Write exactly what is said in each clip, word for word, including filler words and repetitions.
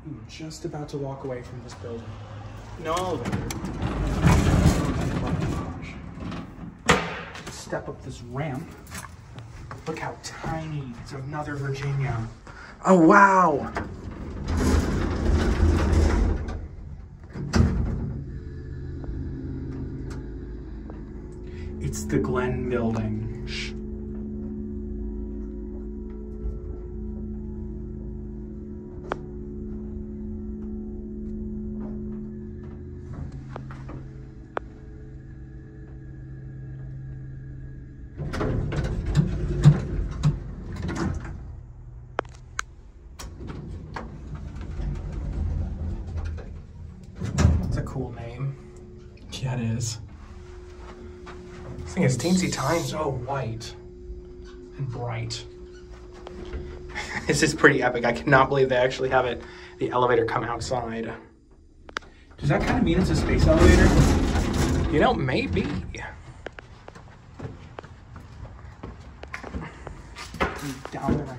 I'm just about to walk away from this building. No elevator. Step up this ramp. Look how tiny. It's another Virginia. Oh, wow. It's the Glen building. Shh. It's a cool name. Yeah, it is. This thing is teensy tiny. So white and bright. This is pretty epic. I cannot believe they actually have it, the elevator come outside. Does that kind of mean it's a space elevator? You know, maybe. Down the ramp.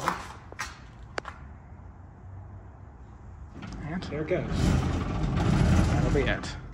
And there it goes. That'll be it.